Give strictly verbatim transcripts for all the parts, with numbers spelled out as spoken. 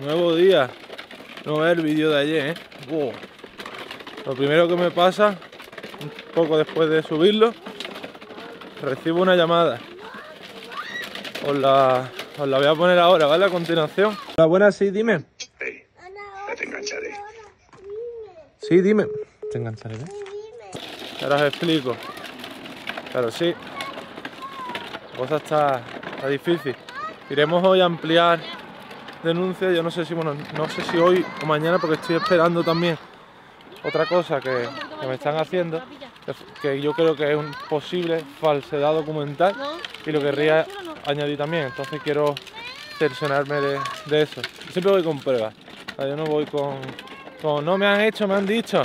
Nuevo día. No ver el vídeo de ayer, ¿eh? Wow. Lo primero que me pasa, un poco después de subirlo, recibo una llamada. Os la, os la voy a poner ahora, ¿vale? A continuación. Hola, buenas, sí, dime. Hey, ya te engancharé. Sí, dime. Te engancharé, ¿eh? Ahora os explico. Claro, sí. La cosa está, está difícil. Iremos hoy a ampliar denuncias. Yo no sé si, bueno, no sé si hoy o mañana, porque estoy esperando también otra cosa que, que me están haciendo, que, que yo creo que es un posible falsedad documental y lo querría añadir también. Entonces quiero cerciorarme de, de eso. Yo siempre voy con pruebas. O sea, yo no voy con, con no me han hecho, me han dicho.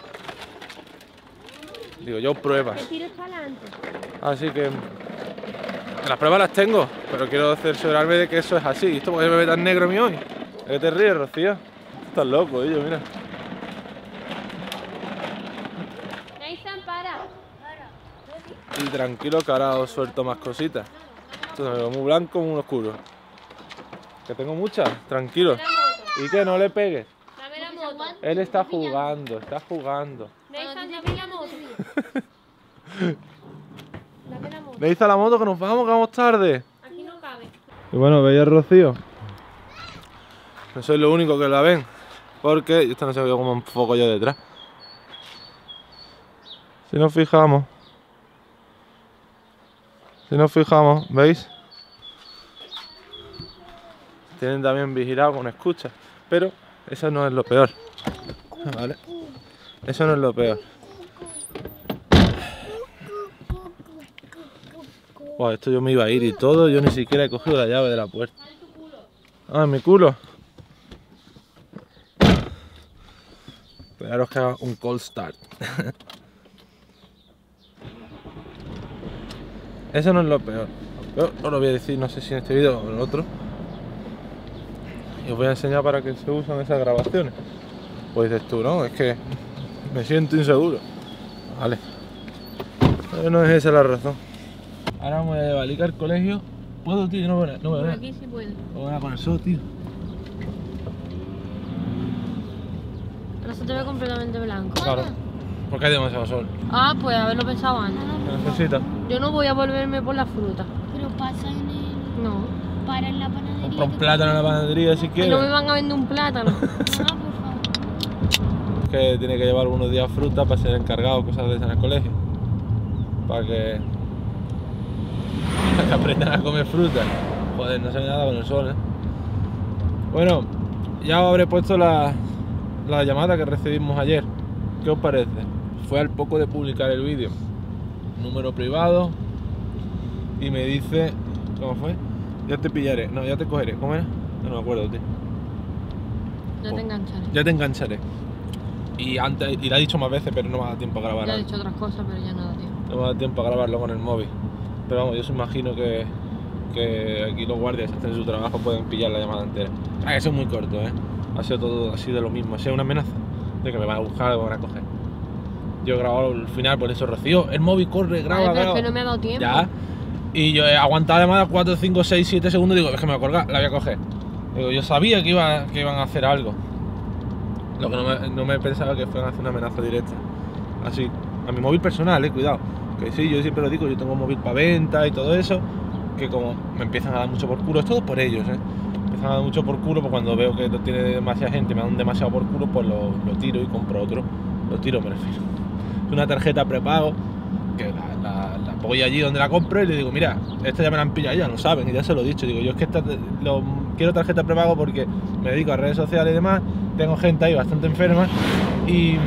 Digo yo pruebas. Así que las pruebas las tengo, pero quiero cerciorarme de que eso es así. ¿Esto por qué me ve tan negro a mí hoy? ¿De qué te ríes, Rocío? Estás loco, ellos, mira. Y tranquilo que ahora os suelto más cositas. Esto me veo muy blanco, muy oscuro. Que tengo muchas, tranquilo. Y que no le pegues. Él está jugando, está jugando. Neisa, la moto, que nos vamos, que vamos tarde. Aquí no cabe. Y bueno, veis a Rocío. No soy lo único que la ven, porque esta no se ve como un foco yo detrás. Si nos fijamos, si nos fijamos, ¿veis? Tienen también vigilado con escucha, pero eso no es lo peor, ¿vale? Eso no es lo peor. Wow, esto yo me iba a ir y todo, yo ni siquiera he cogido la llave de la puerta. Ah, mi culo. Esperaros que haga un cold start. Eso no es lo peor. Yo no lo voy a decir, no sé si en este vídeo o en otro. Y os voy a enseñar para qué se usan esas grabaciones. Pues dices tú, no, es que me siento inseguro. Vale. Pero no es esa la razón. Ahora vamos a llevar a Lika al colegio. ¿Puedo, tío? No me no me Por aquí sí puede. Me voy a poner sol, tío. Ahora se te ve completamente blanco. Claro. Porque hay demasiado sol. Ah, pues haberlo pensado antes. ¿Qué necesitas? Yo no voy a volverme por la fruta. Pero pasa en el... No. Para en la panadería. Compra un plátano en la panadería si Y quieres. no me van a vender un plátano. Ah, por favor. Que tiene que llevar algunos días fruta para ser encargado, cosas de esas en el colegio. Para que... Para que aprendan a comer fruta. Joder, no se ve nada con el sol, ¿eh? Bueno, ya os habré puesto la, la llamada que recibimos ayer. ¿Qué os parece? Fue al poco de publicar el vídeo. Número privado. Y me dice... ¿Cómo fue? Ya te pillaré. No, ya te cogeré. ¿Cómo era? No, no me acuerdo, tío. Ya te engancharé. Ya te engancharé. Y antes, y lo he dicho más veces, pero no me ha dado tiempo a grabar. Ya he dicho otras cosas, pero ya no da tiempo. No me ha dado tiempo a grabarlo con el móvil. Pero vamos, yo os imagino que, que aquí los guardias hacen su trabajo, pueden pillar la llamada entera. Ah, que eso es muy corto, ¿eh? Ha sido todo así de lo mismo. Ha sido una amenaza de que me van a buscar o me van a coger. Yo he grabado el final, por eso, Rocío, el móvil corre, graba, Ay, pero graba. es que no me ha dado tiempo. Ya. Y yo he aguantado la llamada cuatro, cinco, seis, siete segundos. Digo, es que me voy a colgar, la voy a coger. Digo, yo sabía que, iba, que iban a hacer algo. Lo que no me, no me pensaba que fueran a hacer una amenaza directa. Así, a mi móvil personal, eh, cuidado. Que sí, yo siempre lo digo, yo tengo un móvil para venta y todo eso. Que como me empiezan a dar mucho por culo, es todo por ellos, eh. Me empiezan a dar mucho por culo, pues cuando veo que no tiene demasiada gente, me dan demasiado por culo, pues lo, lo tiro y compro otro. Lo tiro, me refiero. Es una tarjeta prepago, que la, la, la voy allí donde la compro y le digo, mira, esta ya me la han pillado, ya lo saben, y ya se lo he dicho. Digo, yo es que esta, lo, quiero tarjeta prepago porque me dedico a redes sociales y demás, tengo gente ahí bastante enferma y,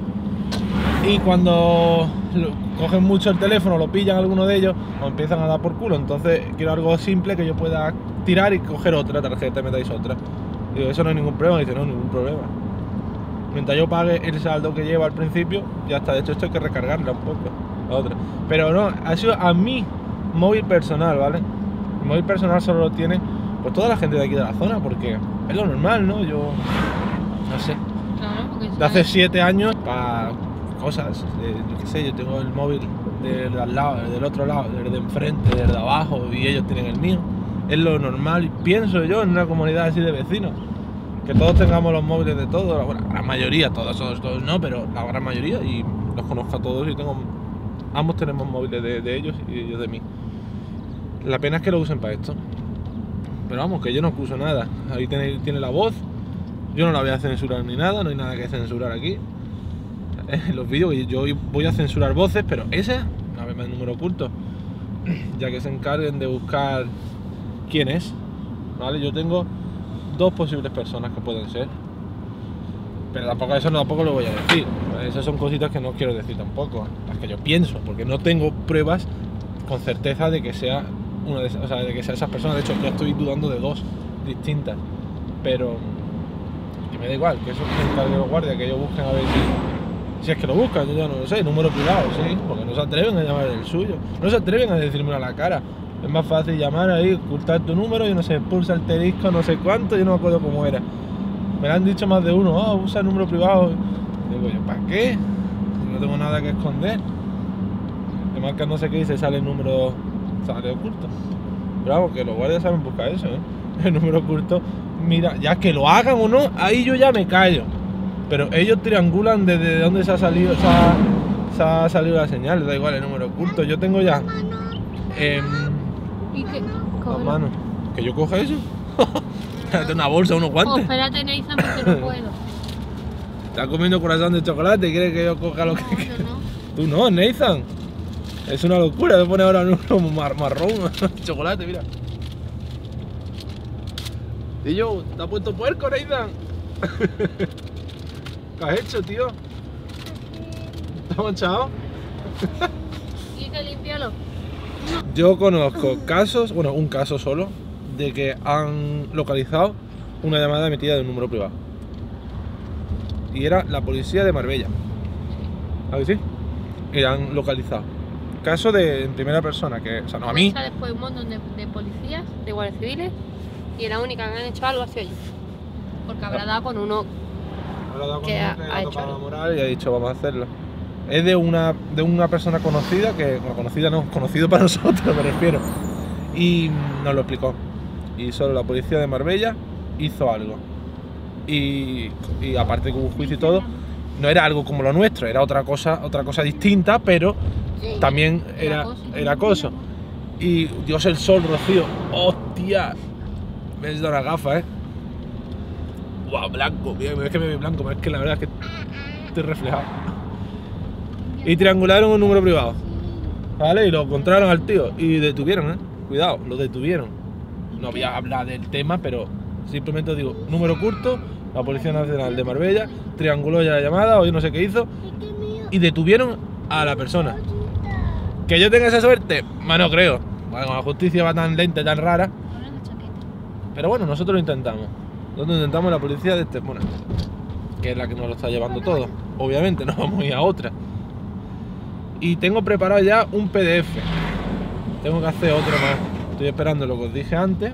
y cuando cogen mucho el teléfono, lo pillan alguno de ellos o empiezan a dar por culo. Entonces quiero algo simple que yo pueda tirar y coger otra tarjeta y me dais otra. Digo, eso no hay ningún problema. Y dice, no, ningún problema. Mientras yo pague el saldo que lleva al principio, ya está. De hecho, esto hay que recargarla un poco, la otra. Pero no, ha sido a mi móvil personal, ¿vale? Mi móvil personal solo lo tiene pues toda la gente de aquí de la zona, porque es lo normal, ¿no? Yo, no sé, Claro, porque de hace siete años para cosas, eh, yo qué sé, yo tengo el móvil del al lado, del otro lado, del de enfrente, del de abajo, y ellos tienen el mío. Es lo normal, y pienso yo, en una comunidad así de vecinos. que todos tengamos los móviles de todos, bueno, la mayoría, todos, todos, todos no, pero la gran mayoría, y los conozco a todos y tengo, ambos tenemos móviles de, de ellos y ellos de mí. La pena es que lo usen para esto, pero vamos, que yo no acuso nada. Ahí tiene, tiene la voz, yo no la voy a censurar ni nada, no hay nada que censurar aquí. En los vídeos yo voy a censurar voces, pero ese, una vez más el número oculto, ya que se encarguen de buscar quién es, ¿vale? Yo tengo dos posibles personas que pueden ser, pero tampoco eso no, tampoco lo voy a decir. Esas son cositas que no quiero decir tampoco, las que yo pienso, porque no tengo pruebas con certeza de que sea una de esas, o sea, de que sea esas personas. De hecho, yo estoy dudando de dos distintas, pero que me da igual, que eso se encargue de los guardias, que ellos busquen a ver si, si es que lo buscan, yo ya no lo sé, número privado, sí, porque no se atreven a llamar el suyo, no se atreven a decírmelo a la cara. Es más fácil llamar ahí, ocultar tu número, yo no sé, pulsa el terisco, no sé cuánto, yo no me acuerdo cómo era. Me lo han dicho más de uno, oh, usa el número privado. Digo yo, ¿para qué? Si no tengo nada que esconder. Te marcas no sé qué y se sale el número, sale oculto. Pero vamos, que los guardias saben buscar eso, ¿eh? El número oculto, mira, ya que lo hagan o no, ahí yo ya me callo. Pero ellos triangulan desde dónde se ha salido, se ha, se ha salido la señal, da igual el número oculto. Yo tengo ya... Eh, ¿Y qué? las manos. ¿Que yo coja eso? Espérate, una bolsa, unos guantes. Oh, espérate, Nathan, porque no puedo. ¿Estás comiendo corazón de chocolate? ¿Quieres que yo coja lo que No, quiera? yo no. Tú no, Nathan. Es una locura, me pone ahora un mar marrón, chocolate, mira. Y yo, ¿te has puesto puerco, Nathan? ¿Qué has hecho, tío? ¿Te has manchado? Y que limpiarlo. Yo conozco casos, bueno, un caso solo, de que han localizado una llamada emitida de un número privado. Y era la policía de Marbella. ¿A que sí? Y la han localizado. Caso de en primera persona, que, o sea, no a mí. Después un montón de, de policías, de guardias civiles, y la única que han hecho algo ha sido yo. Porque habrá dado con uno Habrá dado con que uno ha, que le ha hecho tocaba la algo. moral y ha dicho, vamos a hacerlo. Es de una, de una persona conocida, que, bueno, conocida no, conocido para nosotros me refiero. Y nos lo explicó. Y solo la policía de Marbella hizo algo. Y, y aparte que hubo juicio y todo, no era algo como lo nuestro, era otra cosa, otra cosa distinta, pero también era, era acoso. Y Dios, el sol, Rocío, hostia, me he dado una gafa, eh. Guau, blanco, mira, es que me veo blanco, pero es que la verdad es que estoy reflejado. Y triangularon un número privado, ¿vale? Y lo encontraron al tío y detuvieron, ¿eh? Cuidado, lo detuvieron. No voy a hablar del tema, pero simplemente digo, número oculto, la Policía Nacional de Marbella trianguló ya la llamada, o yo no sé qué hizo, y detuvieron a la persona. Que yo tenga esa suerte, más no creo. Bueno, la justicia va tan lenta y tan rara. Pero bueno, nosotros lo intentamos. Nosotros intentamos la policía de este, bueno, que es la que nos lo está llevando todo. Obviamente, no vamos a ir a otra. Y tengo preparado ya un P D F. Tengo que hacer otro más. Estoy esperando lo que os dije antes.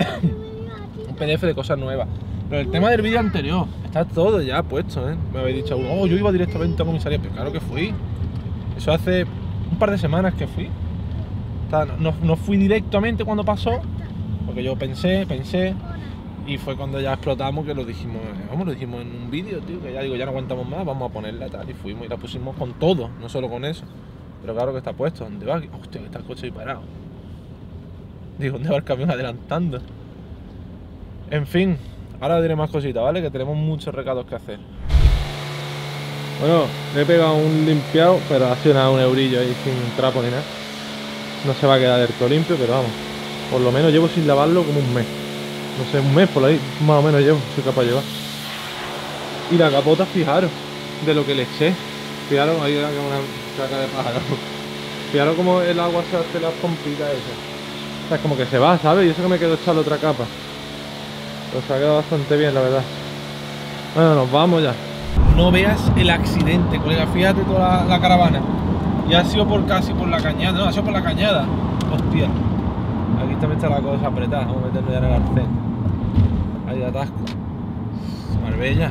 Un P D F de cosas nuevas. Pero el tema del vídeo anterior, está todo ya puesto, ¿eh? Me habéis dicho, oh, yo iba directamente a comisaría. Pero claro que fui. Eso hace un par de semanas que fui. No, no fui directamente cuando pasó, porque yo pensé, pensé, y fue cuando ya explotamos que lo dijimos, vamos, lo dijimos en un vídeo, tío, que ya digo, ya no aguantamos más, vamos a ponerla tal, y fuimos y la pusimos con todo, no solo con eso. Pero claro que está puesto, ¿dónde va? Hostia, que está el coche ahí parado. Digo, ¿dónde va el camión adelantando? En fin, ahora diré más cositas, ¿vale? Que tenemos muchos recados que hacer. Bueno, le he pegado un limpiado, pero ha sido nada, un eurillo ahí sin trapo ni nada. No se va a quedar del todo limpio, pero vamos, por lo menos llevo sin lavarlo como un mes. No sé, un mes por ahí, más o menos llevo, soy capaz de llevar. Y la capota, fijaros, de lo que le eché. Fijaros, ahí era una caca de pájaro. Fijaros como el agua se hace las pompitas esas. O sea, es como que se va, ¿sabes? Y eso que me quedo echando otra capa. Pero se ha quedado bastante bien, la verdad. Bueno, nos vamos ya. No veas el accidente, colega, fíjate toda la, la caravana. Y ha sido por casi por la cañada, no, ha sido por la cañada. Hostia. Aquí también está la cosa apretada, vamos a meternos ya en el arcén. Ahí de atasco. Marbella.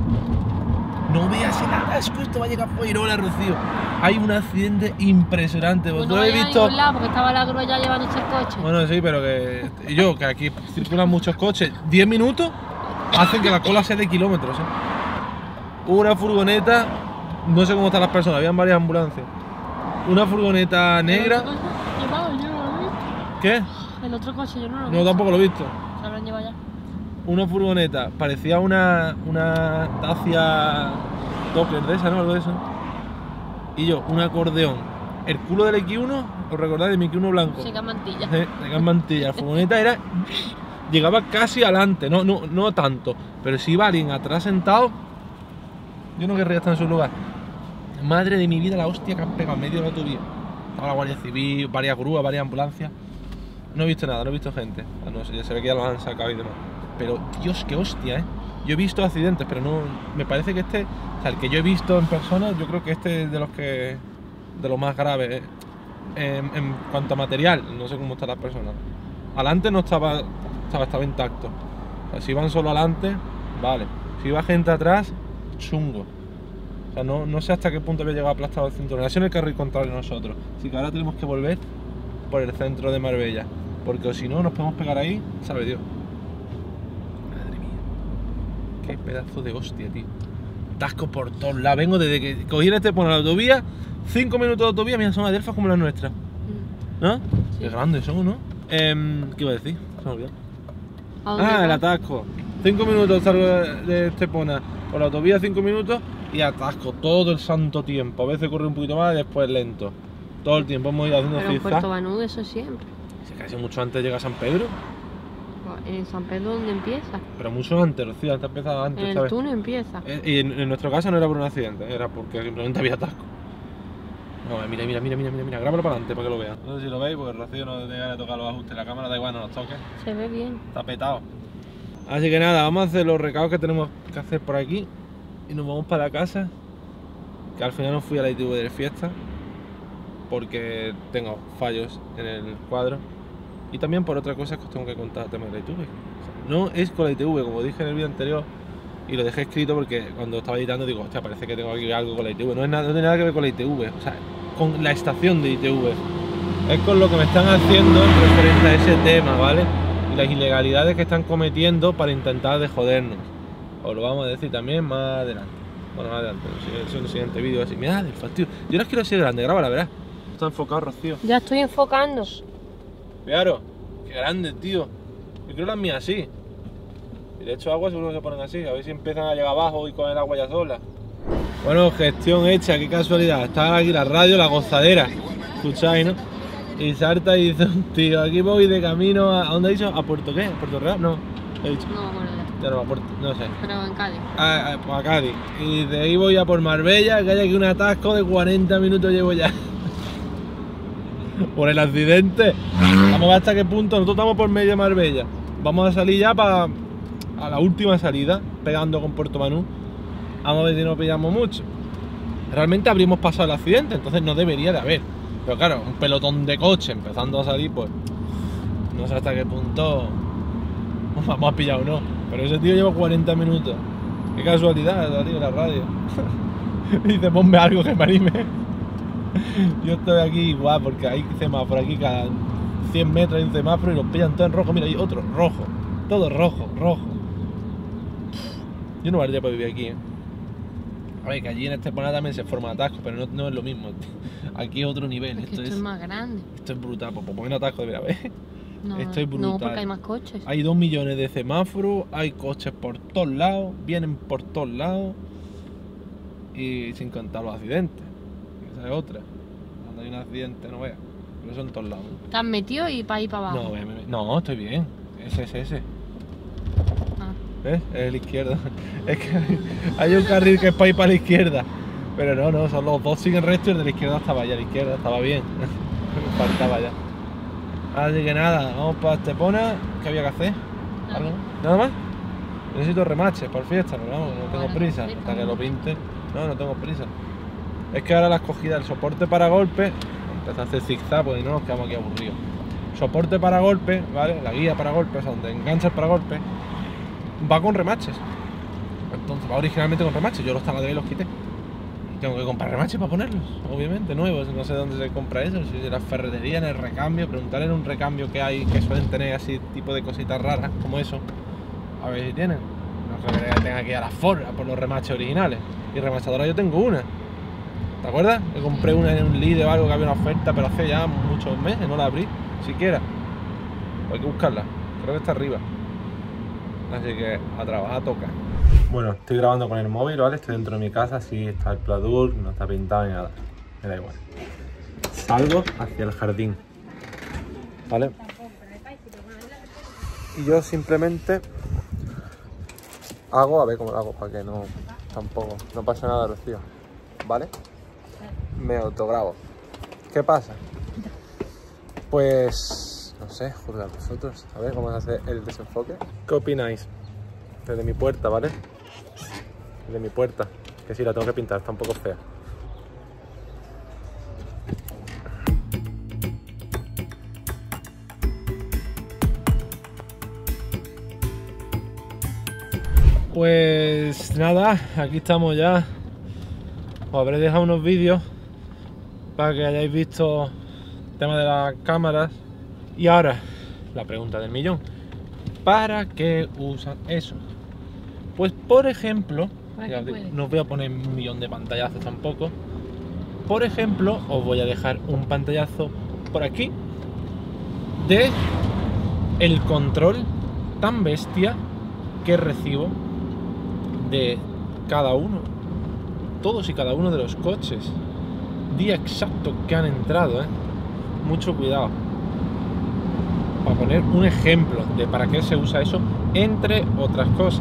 No veas el atasco, esto va a llegar a Fuengirola, Rocío. Hay un accidente impresionante. Pues ¿Vosotros no habéis vaya a visto? ningún lado, porque estaba la grúa ya llevándose el coche. Bueno, sí, pero que y yo, que aquí circulan muchos coches. diez minutos hacen que la cola sea de kilómetros, ¿eh? Una furgoneta, no sé cómo están las personas, habían varias ambulancias. Una furgoneta negra. Llevado, yo no lo he visto. ¿Qué? El otro coche yo no lo he No, visto. tampoco lo he visto. Se habrán llevado ya. Una furgoneta, parecía una, una Dacia Doppler de esa, ¿no? Algo de eso. Y yo, un acordeón. El culo del X uno, ¿os recordáis de mi X uno blanco? Se mantilla. Eh, de mantilla. La furgoneta era. Llegaba casi adelante, no, no, no tanto. Pero si iba alguien atrás sentado, yo no querría estar en su lugar. Madre de mi vida, la hostia que han pegado en medio de la autovía. Estaba la Guardia Civil, varias grúas, varias ambulancias. No he visto nada, no he visto gente. No sé, ya se ve que ya los han sacado y demás. Pero, Dios, qué hostia, ¿eh? Yo he visto accidentes, pero no. Me parece que este. O sea, el que yo he visto en persona, yo creo que este es de los que. De los más graves. ¿eh? En, en cuanto a material, no sé cómo están las personas. Adelante no estaba. Estaba, estaba intacto. O sea, si iban solo adelante, vale. Si iba gente atrás, chungo. O sea, no, no sé hasta qué punto había llegado aplastado el cinturón. Ha sido en el carril contrario nosotros. Así que ahora tenemos que volver por el centro de Marbella. Porque si no, nos podemos pegar ahí, sabe Dios. Madre mía. Qué pedazo de hostia, tío. Tasco por todos lados. Vengo desde que cogí en este por la autovía. Cinco minutos de autovía, mira, son adelfas como las nuestras. ¿No? Sí. Qué grandes son, ¿no? Eh, ¿Qué iba a decir? Se me olvidó. ¿A dónde Ah, el vas? atasco. Cinco minutos salgo de Estepona por la autovía, cinco minutos y atasco todo el santo tiempo. A veces corre un poquito más y después lento. Todo el tiempo hemos ido haciendo Pero en Puerto zigzag. Banús eso siempre. Si casi mucho antes llega San Pedro, En San Pedro, ¿dónde empieza? pero mucho antes, Rocío, antes empezaba antes, En el ¿sabes? túnel empieza. Eh, Y en, en nuestro caso no era por un accidente, era porque simplemente había atasco. No, mira, mira, mira, mira, mira, mira, grábalo para adelante para que lo vean. No sé si lo veis, porque Rocío no te gana de tocar los ajustes de la cámara, da igual, no nos toques. Se ve bien. Está petado. Así que nada, vamos a hacer los recados que tenemos que hacer por aquí y nos vamos para la casa. Que al final no fui a la I T V de fiesta porque tengo fallos en el cuadro y también por otra cosa que os tengo que contar el tema de la I T V. O sea, no es con la I T V, como dije en el vídeo anterior y lo dejé escrito porque cuando estaba editando digo, hostia, parece que tengo aquí algo con la I T V. No, es nada, no tiene nada que ver con la I T V, o sea, con la estación de I T V. Es con lo que me están haciendo referente a ese tema, ¿vale? Y las ilegalidades que están cometiendo para intentar de jodernos. Os lo vamos a decir también más adelante. Bueno, más adelante, eso es el siguiente vídeo así. Mira, del fastidio. Yo no quiero ser grande, grábala, verás. Está enfocado, Rocío. Ya estoy enfocando. Claro, qué grande, tío. Yo creo las mías así. Y de hecho agua seguro que se ponen así. A ver si empiezan a llegar abajo y con el agua ya sola. Bueno, gestión hecha, qué casualidad. Está aquí la radio, la gozadera. Escucháis, ¿no? Y salta y dice un tío, aquí voy de camino a... ¿A dónde ha dicho? ¿A Puerto qué? ¿A Puerto Real? No, he dicho. No, bueno, ya. Ya no, a Puerto... no sé. Pero en Cádiz. A, a, pues a Cádiz. Y de ahí voy a por Marbella, que hay aquí un atasco de cuarenta minutos llevo ya. Por el accidente. Vamos a ver hasta qué punto. Nosotros estamos por medio de Marbella. Vamos a salir ya para a la última salida, pegando con Puerto Banús. Vamos a ver si no pillamos mucho. Realmente habríamos pasado el accidente, entonces no debería de haber. Pero claro, un pelotón de coche empezando a salir, pues no sé hasta qué punto vamos a pillar o no. Pero ese tío lleva cuarenta minutos. Qué casualidad, tío, la radio. Dice, ponme algo que me anime. Yo estoy aquí igual porque hay semáforo aquí cada cien metros hay un semáforo y los pillan todos en rojo. Mira, hay otro, rojo. Todo rojo, rojo. Yo no valdría para vivir aquí, ¿eh? A ver, que allí en Estepona también se forma atasco, pero no, no es lo mismo. Aquí es otro nivel. Es que Esto, esto es, es más grande. esto es brutal. Pues porque un atasco debería haber. No, Esto es brutal. no, porque hay más coches. Hay dos millones de semáforos, hay coches por todos lados, vienen por todos lados y sin contar los accidentes. Esa es otra. Cuando hay un accidente, no veas. Pero eso en todos lados. Te has metido y para ir para abajo. No, ve- ve- no, estoy bien. Ese es ese. Ah. ¿Ves? Es el izquierdo. Es que hay, hay un carril que es para ir para la izquierda. Pero no, no, son los dos siguen recto y el de la izquierda estaba ya. La izquierda estaba bien. Me faltaba ya. Así que nada, vamos para Estepona. ¿Qué había que hacer? ¿Algo? ¿Nada más? Necesito remaches para el fiesta, no, vamos, no tengo Bueno, prisa. sí, Hasta que también. lo pinte. No, no tengo prisa. Es que ahora la escogida del soporte para golpe. Empezó a hacer zigzag, porque no nos quedamos aquí aburridos. Soporte para golpe, ¿vale? La guía para golpe, o sea, donde enganchas para golpe, va con remaches. Entonces va originalmente con remaches. Yo los taladré y los quité. Tengo que comprar remaches para ponerlos, obviamente, nuevos. No sé dónde se compra eso, si en la ferretería, en el recambio. Preguntar en un recambio que hay, que suelen tener así tipo de cositas raras como eso. A ver si tienen. no creo que tenga que ir a la Ford por los remaches originales. Y remachadora yo tengo una. ¿Te acuerdas? Que compré una en un Lidl o algo que había una oferta, pero hace ya muchos meses, no la abrí, siquiera. Hay que buscarla, creo que está arriba. Así que a trabajar toca. Bueno, estoy grabando con el móvil, ¿vale? Estoy dentro de mi casa, así está el pladur, no está pintado ni nada. Me da igual. Salgo hacia el jardín, ¿vale? Y yo simplemente hago, a ver cómo lo hago para que no, tampoco, no pase nada, Rocío, ¿vale? Me autograbo. ¿Qué pasa? Pues, no sé, juzgad vosotros. A ver cómo se hace el desenfoque. ¿Qué opináis? Desde mi puerta, ¿vale? Desde mi puerta, que sí, la tengo que pintar, está un poco fea. Pues nada, aquí estamos ya. Os habré dejado unos vídeos para que hayáis visto el tema de las cámaras. Y ahora, la pregunta del millón. ¿Para qué usan eso? Pues por ejemplo, ya digo, no os voy a poner un millón de pantallazos tampoco. Por ejemplo, os voy a dejar un pantallazo por aquí de el control tan bestia que recibo de cada uno, todos y cada uno de los coches, día exacto que han entrado, ¿eh? Mucho cuidado. Para poner un ejemplo de para qué se usa eso, entre otras cosas.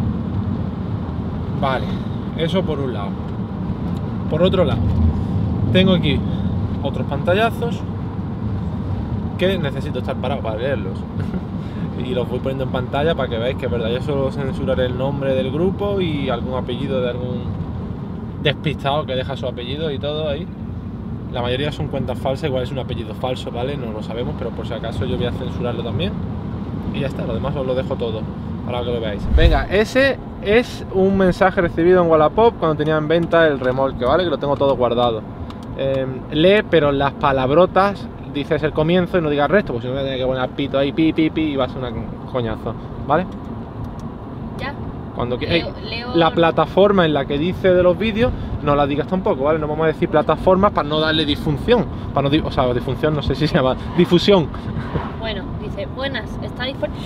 Vale, eso por un lado. Por otro lado, tengo aquí otros pantallazos que necesito estar parado para leerlos. Y los voy poniendo en pantalla para que veáis que es verdad. Yo solo censuraré el nombre del grupo y algún apellido de algún despistado que deja su apellido y todo ahí. La mayoría son cuentas falsas, igual es un apellido falso, ¿vale? No lo sabemos, pero por si acaso yo voy a censurarlo también. Y ya está, lo demás os lo dejo todo para que lo veáis. Venga, ese es un mensaje recibido en Wallapop cuando tenía en venta el remolque, ¿vale? Que lo tengo todo guardado. Eh, lee, pero las palabrotas dices el comienzo y no digas el resto, porque si no voy a tener que poner pito ahí, pi, pi, pi, y va a ser un coñazo, ¿vale? Ya. Cuando Leo, hey, leo... la plataforma en la que dice de los vídeos, no la digas tampoco, ¿vale? No vamos a decir plataformas para no darle disfunción, para no, o sea, disfunción no sé si se llama, difusión. Bueno, dice, buenas, ¿está disponible?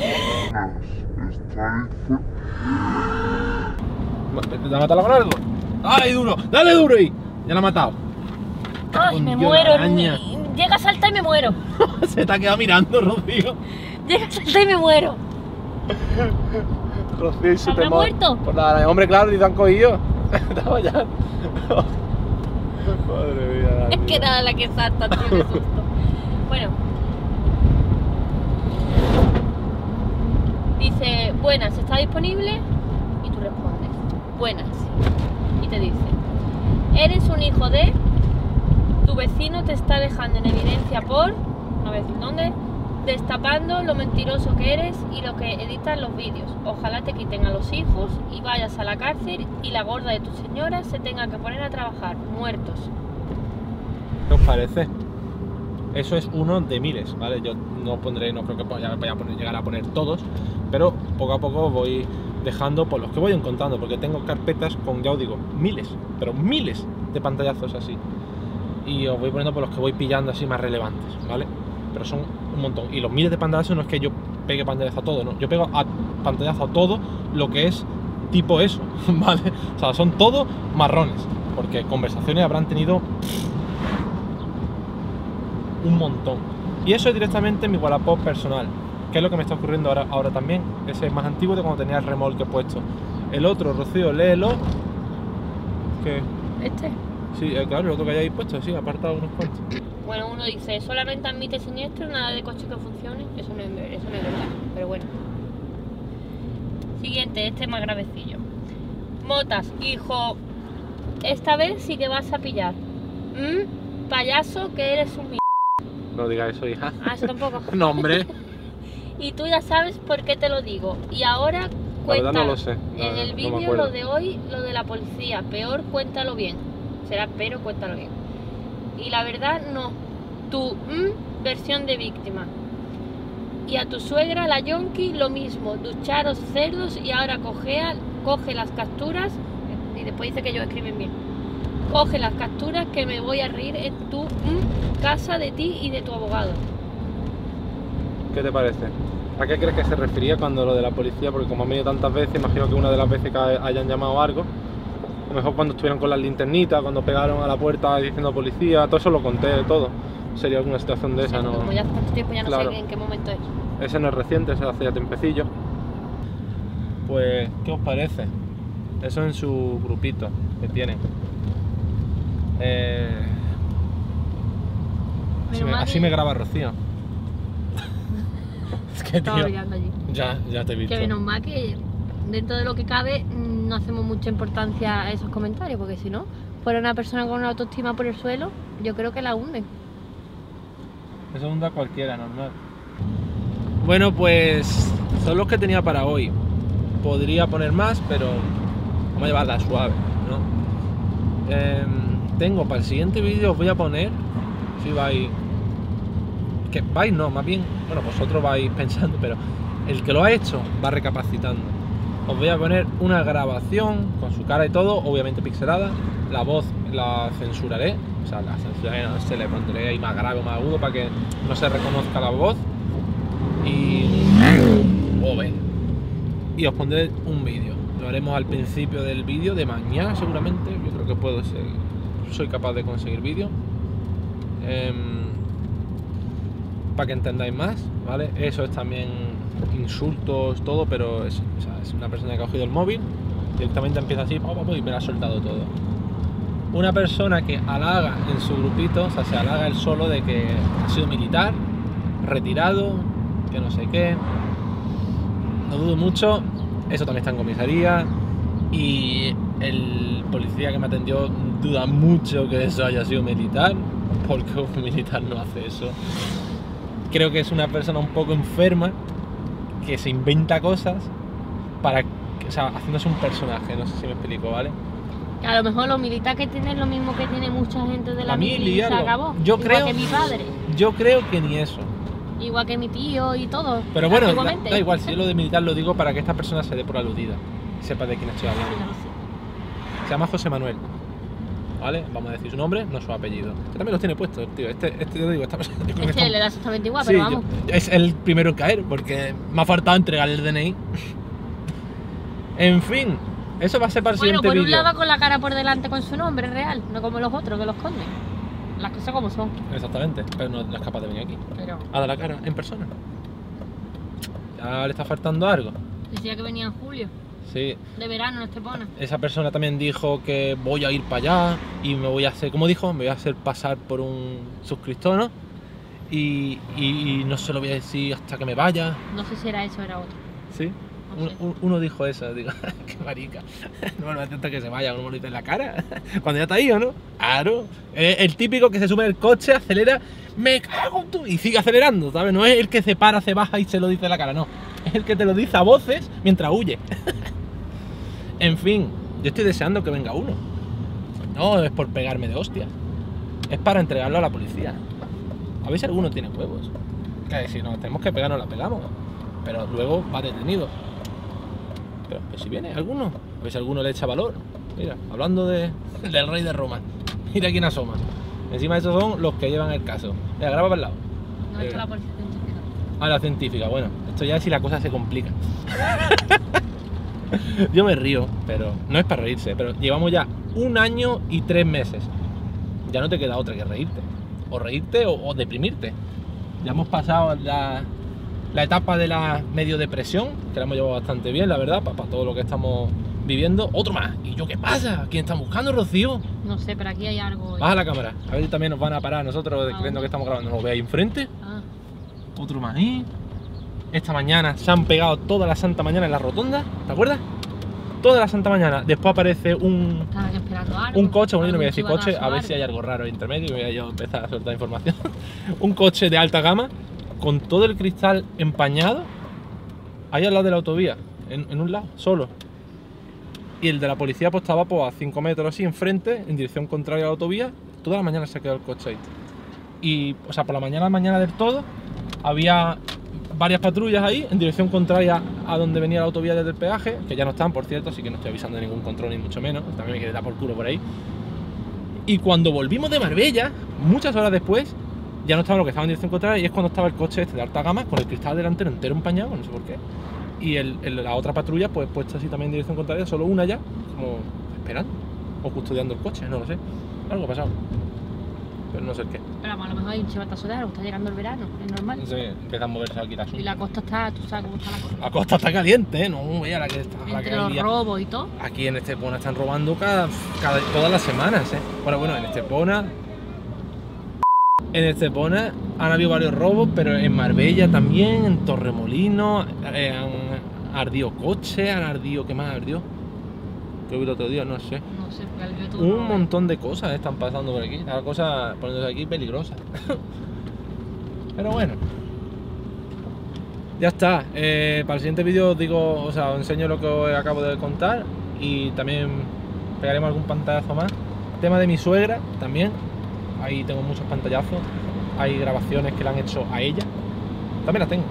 ¿Te ha matado con algo? ¡Ay, duro! ¡Dale duro ahí! Ya la ha matado. ¡Ay, me muero! Llega a saltar y me muero. Se te ha quedado mirando, Rocío. Llega a saltar y me muero. Rocío y su ¿Habrá temor. muerto? Por la... Hombre, claro, ni te han cogido. Estaba ya. Madre mía. Es que nada la que salta, tío, qué susto. Bueno. Dice, buenas, ¿está disponible? Y tú respondes, buenas. Y te dice, eres un hijo de... Tu vecino te está dejando en evidencia por, no voy a decir dónde, destapando lo mentiroso que eres y lo que editan los vídeos. Ojalá te quiten a los hijos y vayas a la cárcel y la gorda de tu señora se tenga que poner a trabajar, muertos. ¿Qué os parece? Eso es uno de miles, ¿vale? Yo no pondré, no creo que vaya a poner, llegar a poner todos, pero poco a poco voy dejando por los que voy encontrando, porque tengo carpetas con, ya os digo, miles, pero miles de pantallazos así. Y os voy poniendo por los que voy pillando así más relevantes, ¿vale? Pero son un montón. Y los miles de pantallazos no es que yo pegue pantallazo a todo, ¿no? Yo pego a pantallazo a todo lo que es tipo eso, ¿vale? O sea, son todos marrones, porque conversaciones habrán tenido un montón. Y eso es directamente en mi Wallapop personal, que es lo que me está ocurriendo ahora, ahora también. Ese es más antiguo de cuando tenía el remolque puesto. El otro, Rocío, léelo. ¿Qué? ¿Este? Sí, claro, el otro que hayáis puesto, sí, apartado unos cuantos. Bueno, uno dice, solamente admite siniestro, nada de coche que funcione. Eso no es, eso no es verdad, pero bueno. Siguiente, este más gravecillo. Motas, hijo, esta vez sí que vas a pillar. ¿Mm? Payaso, que eres un m***. No digas eso, hija. Ah, eso tampoco. No, hombre. Y tú ya sabes por qué te lo digo. Y ahora cuenta, no lo sé. No, en el no vídeo lo de hoy, lo de la policía. Peor, cuéntalo bien. Será pero, cuéntalo bien. Y la verdad, no. Tu mm, versión de víctima. y a tu suegra, la yonki, lo mismo, ducharos cerdos y ahora cogea, coge las capturas, y después dice que ellos escriben bien, coge las capturas que me voy a reír en tu mm, casa de ti y de tu abogado. ¿Qué te parece? ¿A qué crees que se refería cuando lo de la policía? Porque como han venido tantas veces, imagino que una de las veces que hayan llamado algo, a lo mejor cuando estuvieron con las linternitas, cuando pegaron a la puerta diciendo policía, todo eso lo conté, todo. Sería alguna situación de esa, Sí, ¿no? Como ya hace tanto tiempo ya no Claro. sé en qué momento es. Ese no es reciente, ese hace ya tiempecillo. Pues, ¿qué os parece? Eso en su grupito que tienen. Eh... Así, Menos me, mal así que- me graba Rocío. Es que, Estaba tío, brillando allí. ya, ya te he visto. Que menos mal que dentro de lo que cabe mm, no hacemos mucha importancia a esos comentarios, porque si no, fuera una persona con una autoestima por el suelo, yo creo que la hunden. Eso hunda cualquiera, normal. Bueno, pues son los que tenía para hoy. Podría poner más, pero vamos a llevarla suave, ¿no? Eh, tengo para el siguiente vídeo, os voy a poner, si vais, que vais no, más bien, bueno, vosotros vais pensando, pero el que lo ha hecho va recapacitando. Os voy a poner una grabación con su cara y todo, obviamente pixelada. La voz la censuraré, o sea, la censuraré, no sé, le pondré ahí más grave o más agudo para que no se reconozca la voz. Y... Oh, ven. Y os pondré un vídeo. Lo haremos al principio del vídeo de mañana seguramente. Yo creo que puedo ser, soy capaz de conseguir vídeo. Eh, para que entendáis más, ¿vale? Eso es también insultos, todo, pero es, o sea, es una persona que ha cogido el móvil, directamente empieza así, pop, pop, y me lo ha soltado todo. Una persona que halaga en su grupito, o sea, se halaga él solo de que ha sido militar, retirado, que no sé qué. No dudo mucho, eso también está en comisaría. Y el policía que me atendió duda mucho que eso haya sido militar, porque un militar no hace eso. Creo que es una persona un poco enferma que se inventa cosas para, o sea, haciéndose un personaje, no sé si me explico, ¿vale? Que a lo mejor los militares que tienen lo mismo que tiene mucha gente de la, La mili mili, y se algo. acabó. Yo Igual creo- que mi padre, Yo creo que ni eso. igual que mi tío y todo. Pero bueno, da, antiguamente. da igual, si yo lo de militar lo digo para que esta persona se dé por aludida y sepa de quién estoy hablando. Se llama José Manuel, ¿vale? Vamos a decir su nombre, no su apellido. Que también los tiene puestos, tío. Este, este yo digo, esta persona. yo creo que Este está- le da exactamente igual, Sí, pero vamos. yo- es el primero en caer, porque me ha faltado entregar el D N I. En fin, eso va a ser para el Bueno, siguiente por un vídeo. lado va con la cara por delante con su nombre real, no como los otros que los esconden. Las cosas como son. Exactamente, pero no, no es capaz de venir aquí. Pero A dar la cara, en persona. Ya le está faltando algo. decía que venía en julio, Sí, de verano en Estepona. esa persona también dijo que voy a ir para allá y me voy a hacer, ¿cómo dijo? Me voy a hacer pasar por un suscriptor, ¿no? Y, y- y no se lo voy a decir hasta que me vaya. No sé si era eso o era otro. ¿Sí? No Un- sé. un- uno dijo eso, digo, qué marica. No me lo hace hasta que se vaya, uno me lo dice en la cara. Cuando ya está ahí, ¿o no? Claro. Es el típico que se sube en el coche, acelera, me cago en tu... y sigue acelerando, ¿sabes? No es el que se para, se baja y se lo dice en la cara, no. Es el que te lo dice a voces mientras huye. En fin, yo estoy deseando que venga uno. No es por pegarme de hostia. Es para entregarlo a la policía. A ver si alguno tiene huevos. Que si nos tenemos que pegar, nos la pegamos. Pero luego va detenido. Pero pues si viene alguno, a ver si alguno le echa valor. Mira, hablando de, del rey de Roma. Mira quién asoma. Encima esos son los que llevan el caso. Mira, graba para el lado. No Eh. esto la policía científica. A la científica, bueno, esto ya es si la cosa se complica. Yo me río, pero no es para reírse, pero llevamos ya un año y tres meses. Ya no te queda otra que reírte. O reírte o, o deprimirte. Ya hemos pasado la, la etapa de la medio depresión, que la hemos llevado bastante bien, la verdad, para, todo lo que estamos viviendo. Otro más. ¿Y yo qué pasa? ¿Quién está buscando, Rocío? No sé, pero aquí hay algo. Baja la cámara. A ver si también nos van a parar a nosotros Ah, creyendo bueno. que estamos grabando. ¿Nos ve ahí enfrente? Ah, Otro más ahí. Esta mañana se han pegado toda la santa mañana en la rotonda, ¿te acuerdas? Toda la santa mañana. Después aparece un, estaban esperando algo. un coche, bueno, yo no voy a Algún decir ciudadano coche, a ver su si hay algo raro intermedio y voy a yo empezar a soltar información. Un coche de alta gama con todo el cristal empañado ahí al lado de la autovía, en, en un lado, solo. Y el de la policía pues estaba pues, a cinco metros así enfrente, en dirección contraria a la autovía. Toda la mañana se ha quedado el coche ahí. Y, o sea, por la mañana, mañana del todo, había varias patrullas ahí, en dirección contraria a donde venía la autovía desde el peaje, que ya no están, por cierto, así que no estoy avisando de ningún control ni mucho menos, también me quedé dar por culo por ahí. Y cuando volvimos de Marbella, muchas horas después, ya no estaba lo que estaba en dirección contraria, y es cuando estaba el coche este de alta gama con el cristal delantero entero empañado, no sé por qué. Y el, el, la otra patrulla, pues puesta así también en dirección contraria, solo una ya, como esperando o custodiando el coche, no lo sé. Algo ha pasado. Pero no sé el qué. Pero a lo mejor hay un chivatazo de algo, está llegando el verano, es normal. No sé, empieza a moverse aquí la Y la costa está, tú sabes cómo está la costa. La costa está caliente, ¿eh? No, vea la que está. La Entre que los hay día. robos y todo. Aquí en Estepona están robando cada, cada, todas las semanas, ¿eh? Bueno, bueno, en Estepona. En Estepona han habido varios robos, pero en Marbella también, en Torremolinos, eh, han ardido coches, han ardido. ¿Qué más ardió? Que vi el otro día, no sé. No sé, porque el YouTube Un no- montón de cosas están pasando por aquí. La cosa poniéndose aquí peligrosa. Pero bueno. Ya está. Eh, para el siguiente vídeo os digo, o sea, os enseño lo que os acabo de contar. Y también pegaremos algún pantallazo más. Tema de mi suegra también. Ahí tengo muchos pantallazos. Hay grabaciones que le han hecho a ella. También las tengo.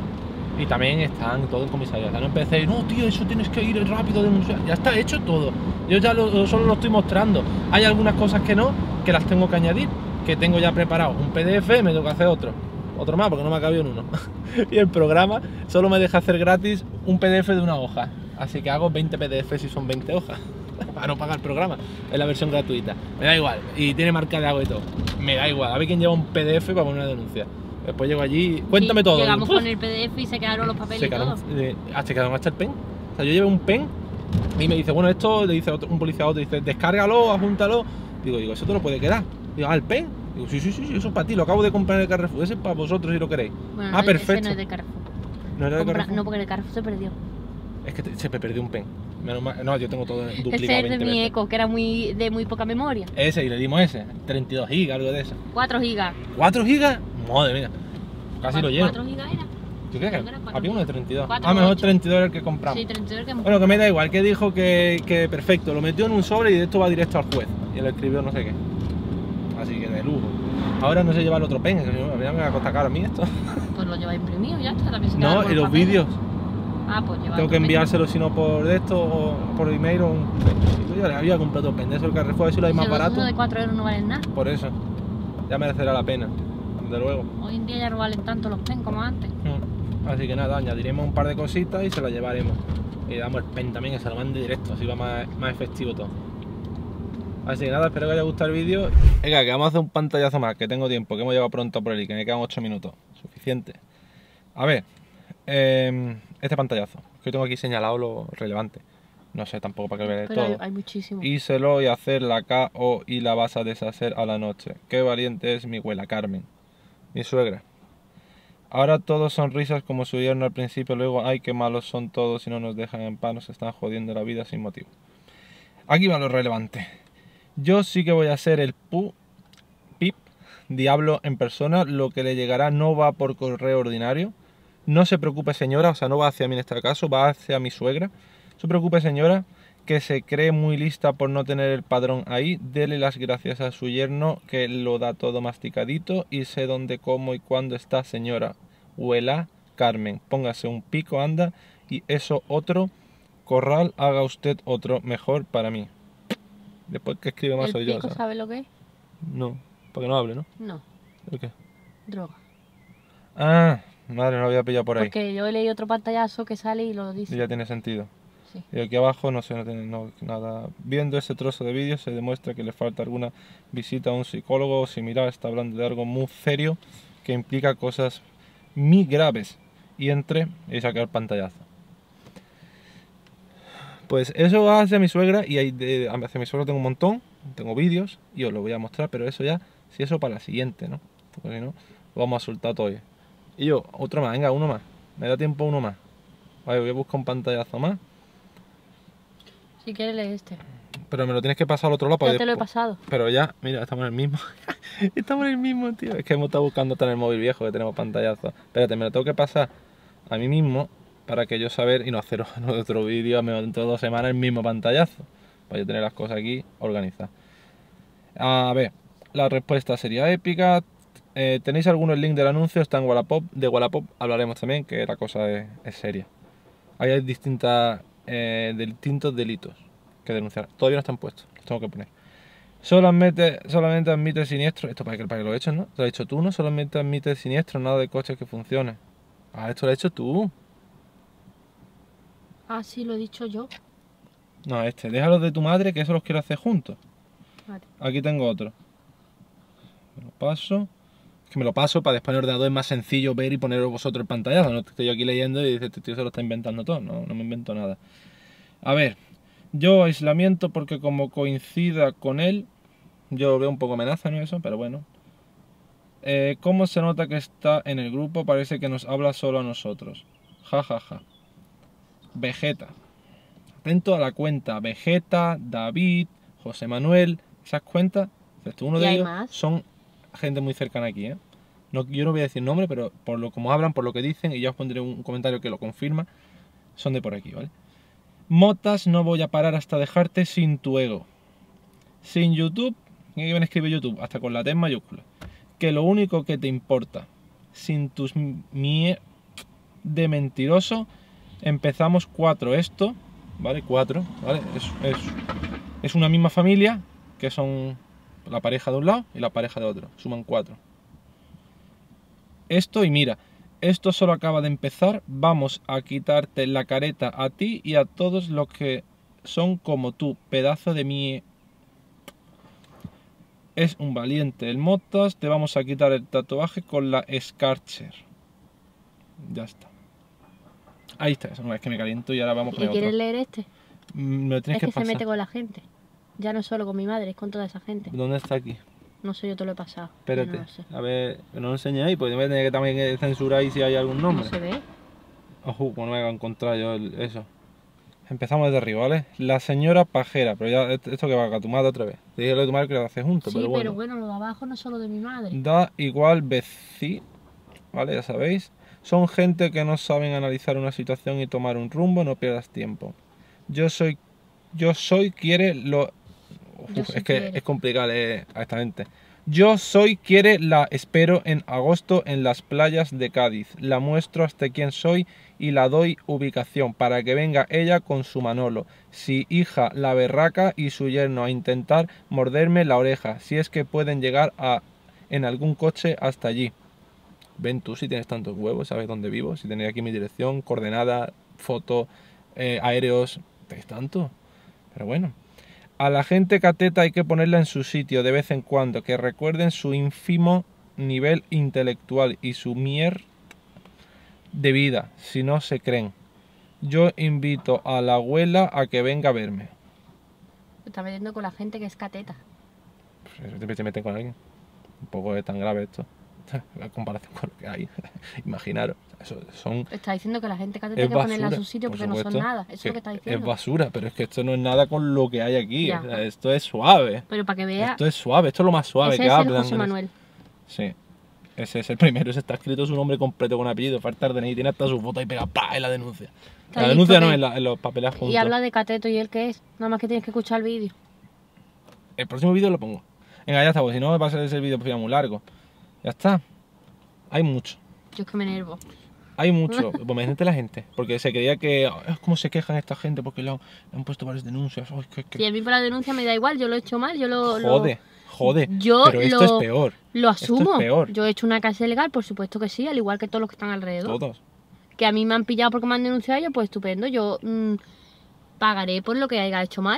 Y también están todo en comisaría. O sea, no empecéis, no tío, eso tienes que ir rápido a denunciar. Ya está hecho todo. Yo ya lo, solo lo estoy mostrando. Hay algunas cosas que no, que las tengo que añadir. Que tengo ya preparado un P D F, me tengo que hacer otro. Otro más porque no me ha cabido en uno. Y el programa solo me deja hacer gratis un P D F de una hoja. Así que hago veinte P D F si son veinte hojas. Para no pagar el programa. Es la versión gratuita. Me da igual. Y tiene marca de agua y todo. Me da igual. A ver quién lleva un P D F para poner una denuncia. Después llego allí. Cuéntame Sí, todo. Llegamos Uf. con el P D F y se quedaron los papeles Se y quedaron, todo. eh, hasta quedaron hasta el pen. O sea, yo llevé un pen y me dice, bueno, esto, le dice otro, un policía a otro, dice, descárgalo, adjúntalo. Digo, digo, eso te lo puede quedar. Digo, ah, el pen. Digo, sí, sí, sí, sí, eso es para ti, lo acabo de comprar en el Carrefour. Ese es para vosotros si lo queréis. Bueno, ah, no, perfecto. Ese no es de Carrefour. ¿No era de Compra- Carrefour? no, porque el Carrefour se perdió. Es que te- se me perdió un pen. Menos mal- no, yo tengo todo duplicado Ese es de veinte mi veces. Eco, que era muy de muy poca memoria. Ese, y le dimos ese, treinta y dos gigas, algo de eso. cuatro gigas. ¿cuatro gigas? Madre mía. Casi lo lleno. cuatro gigas era. ¿Tú crees creo que que era cuatro había uno de treinta y dos? cuatro Ah, o mejor ocho. treinta y dos era el que compramos. Sí, treinta y dos que Bueno, que me da igual, que dijo que, que perfecto, lo metió en un sobre y de esto va directo al juez. Y él escribió no sé qué. Así que de lujo. Ahora no se lleva el otro pen, que ya me va a costar caro a mí esto. Pues lo lleva imprimido ya está. También se quedaron No, con y los papeles. vídeos. Ah, pues lleva Tengo que otro pen. enviárselo si no por esto o por email o un pen. Yo le había comprado otro pen de eso el Carrefour, a ver si lo hay Si más los barato. unos de cuatro euros no valen nada. Por eso. Ya merecerá la pena. Desde luego. Hoy en día ya no valen tanto los pen como antes. Mm. Así que nada, añadiremos un par de cositas y se las llevaremos. Y damos el pen también, que se lo mande directo, así va más, más efectivo todo. Así que nada, espero que os haya gustado el vídeo. Venga, que vamos a hacer un pantallazo más, que tengo tiempo, que hemos llegado pronto por ahí, que me quedan ocho minutos. Suficiente. A ver, eh, este pantallazo, que tengo aquí señalado lo relevante. No sé tampoco para qué lo veáis Pero hay, todo. hay muchísimos. Híselo y hacer la K O y la vas a deshacer a la noche. Qué valiente es mi abuela Carmen, mi suegra. Ahora todos son risas como su yerno al principio, luego ay qué malos son todos y no nos dejan en paz, nos están jodiendo la vida sin motivo. Aquí va lo relevante. Yo sí que voy a ser el pu, pip, diablo en persona, lo que le llegará no va por correo ordinario. No se preocupe señora, o sea no va hacia mí en este caso, va hacia mi suegra. No se preocupe señora, que se cree muy lista por no tener el padrón ahí, dele las gracias a su yerno que lo da todo masticadito y sé dónde, cómo y cuándo está señora. Huela, Carmen, póngase un pico, anda, y eso otro, corral, haga usted otro mejor para mí. Después que escribe más ¿El soy yo. pico ¿sabes? sabe lo que es? No, porque no hable, ¿no? No, ¿El qué? droga. Ah, madre, no lo había pillado por ahí. Porque yo leí otro pantallazo que sale y lo Y dice. ya tiene sentido. Sí. Y aquí abajo no sé, no tiene no, nada. Viendo este trozo de vídeo se demuestra que le falta alguna visita a un psicólogo o similar. Está hablando de algo muy serio que implica cosas muy graves. Y entre y sacar el pantallazo. Pues eso va hacia mi suegra y ahí de, hacia mi suegra tengo un montón, tengo vídeos y os lo voy a mostrar, pero eso ya, si eso para la siguiente, ¿no? Porque si no, lo vamos a soltar todo hoy. Y yo, otro más, venga, uno más. Me da tiempo uno más. Vale, voy a buscar un pantallazo más. Si quieres leer este. Pero me lo tienes que pasar al otro lado para Ya te lo he después- pasado. Pero ya, mira, estamos en el mismo. Estamos en el mismo, tío. Es que hemos estado buscando hasta en el móvil viejo que tenemos pantallazo. Espérate, me lo tengo que pasar a mí mismo para que yo saber y no hacer otro vídeo dentro de dos semanas el mismo pantallazo. Para yo tener las cosas aquí organizadas. A ver, la respuesta sería épica. Eh, ¿Tenéis alguno el link del anuncio? Está en Wallapop. De Wallapop hablaremos también, que la cosa es, es seria. Ahí hay distintas, eh, distintos delitos que denunciar. Todavía no están puestos, los tengo que poner. Solamente, solamente admite siniestro. Esto para que, para que lo eches, ¿no? Lo has hecho tú, ¿no? Solamente admite siniestro, nada de coches que funcionen. Ah, esto lo has hecho tú. Ah, sí, lo he dicho yo. No, este. Déjalos de tu madre, que eso los quiero hacer juntos. Vale. Aquí tengo otro. Me lo paso. Es que me lo paso para después en el ordenador es más sencillo ver y poneros vosotros el pantallazo. No estoy yo aquí leyendo y dice, este tío se lo está inventando todo. No, no me invento nada. A ver. Yo aislamiento porque como coincida con él, yo veo un poco amenaza, ¿no? Eso, pero bueno. Eh, ¿Cómo se nota que está en el grupo? Parece que nos habla solo a nosotros. Ja, ja, ja. Vegeta. Atento a la cuenta. Vegeta, David, José Manuel. Esas cuentas, uno ¿Y de hay ellos más? son gente muy cercana aquí, ¿eh? No, yo no voy a decir nombre, pero por lo como hablan, por lo que dicen, y ya os pondré un comentario que lo confirma, son de por aquí, ¿vale? Motas, no voy a parar hasta dejarte sin tu ego. Sin YouTube, ¿qué van a escribir YouTube? Hasta con la T en mayúscula. Que lo único que te importa, sin tus mie de mentiroso, empezamos cuatro esto, ¿vale? Cuatro, ¿vale? Es, es, es una misma familia, que son la pareja de un lado y la pareja de otro, suman cuatro. Esto y mira, esto solo acaba de empezar, vamos a quitarte la careta a ti y a todos los que son como tú, pedazo de mie. Es un valiente el Motas, te vamos a quitar el tatuaje con la Skarcher. Ya está. Ahí está, eso no es que me caliento y ahora vamos con ¿Y el otro. quieres leer este? Mm, Me lo tienes Es que, que se pasar. mete con la gente. Ya no solo con mi madre, es con toda esa gente. ¿Dónde está aquí? No sé, yo te lo he pasado. Yo Espérate, no lo sé. a ver, no lo enseñéis, pues voy a tener que también censurar ahí si hay algún No nombre. se ve. Ojo, pues no me voy a encontrar yo el- eso. Empezamos desde arriba, ¿vale? La señora pajera, pero ya esto esto que va a tu madre otra vez. Te dije lo de tu madre que lo hace junto, Sí, pero bueno. pero bueno, lo de abajo no es solo de mi madre. Da igual veci, ¿vale? Ya sabéis. Son gente que no saben analizar una situación y tomar un rumbo, no pierdas tiempo. Yo soy, yo soy, quiere lo... Uf, Yo soy es que quiere. es complicado leer a esta gente. Yo soy, quiere, la espero en agosto en las playas de Cádiz. La muestro hasta quién soy y la doy ubicación para que venga ella con su Manolo. Si hija la berraca y su yerno a intentar morderme la oreja. Si es que pueden llegar a en algún coche hasta allí. Ven tú si tienes tantos huevos, sabes dónde vivo. Si tenéis aquí mi dirección, coordenada, foto, eh, aéreos. ¿Tenéis tanto? Pero bueno. A la gente cateta hay que ponerla en su sitio de vez en cuando, que recuerden su ínfimo nivel intelectual y su mier de vida, si no se creen. Yo invito a la abuela a que venga a verme. Se está metiendo con la gente que es cateta. Pues eso te meten con alguien. Un poco es tan grave esto. En comparación con lo que hay. Imaginaros. Eso son... Está diciendo que la gente cateta Es hay que ponerla en basura, su sitio por porque no son supuesto, nada. Eso es lo que está que diciendo. Es basura, pero es que esto no es nada con lo que hay aquí. Ya. O sea, esto es suave. Pero para que vea, Esto es suave, esto es lo más suave ese que es el hablan. José Manuel. Sí. Ese es el primero, ese está escrito su nombre completo con apellido, falta el D N I, tiene hasta su foto ahí pegada ¡pah! En la denuncia. Está La denuncia listo no, que- en, la- en los papeles juntos. Y habla de cateto y él qué es. Nada más que tienes que escuchar el vídeo. El próximo vídeo lo pongo. Venga, ya está, porque si no me pasa ese vídeo pues, muy largo. Ya está. Hay mucho. Yo es que me enervo. Hay mucho. Pues imagínate la gente. Porque se creía que. "Ah, ¿cómo se quejan esta gente? Porque le han, le han puesto varias denuncias. Ay, que- que- Si a mí por la denuncia me da igual, yo lo he hecho mal, yo lo, lo- Jode, jode. Yo Pero esto lo- es peor. lo Esto es asumo. peor. Yo he hecho una cárcel legal, por supuesto que sí, al igual que todos los que están alrededor. Todos. Que a mí me han pillado porque me han denunciado ellos, pues estupendo. Yo mm, pagaré por lo que haya hecho mal,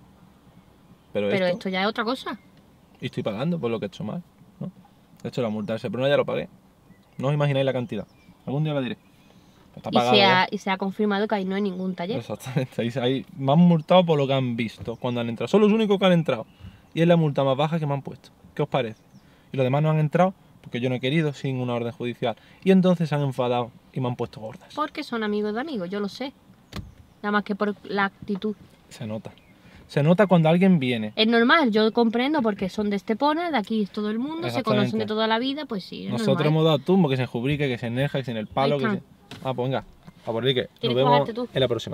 Pero, pero esto, esto ya es otra cosa. Y estoy pagando por lo que he hecho mal. ¿No? He hecho la multa ese, pero no ya lo pagué. No os imagináis la cantidad. Algún día la diré. Está Y pagado se, ya. ha, y se ha confirmado que ahí no hay ningún taller. Exactamente. Ahí, ahí me han multado por lo que han visto cuando han entrado. Son los únicos que han entrado. Y es la multa más baja que me han puesto. ¿Qué os parece? Y los demás no han entrado porque yo no he querido sin una orden judicial. Y entonces se han enfadado y me han puesto gordas. Porque son amigos de amigos, yo lo sé. Nada más que por la actitud. Se nota. Se nota cuando alguien viene. Es normal, yo comprendo porque son de Estepona, de aquí es todo el mundo, se Exactamente. conocen de toda la vida, pues sí, es Nosotros normal. hemos dado tumbo, que se enjubrique, que se enerja, que se en el palo. Ahí Que se... está. Ah, pues venga. A por Enrique. Nos Tienes que vemos bajarte tú. en la próxima.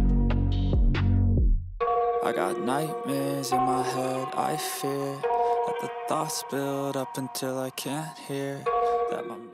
I got nightmares in my head, I fear that the thoughts build up until I can't hear that my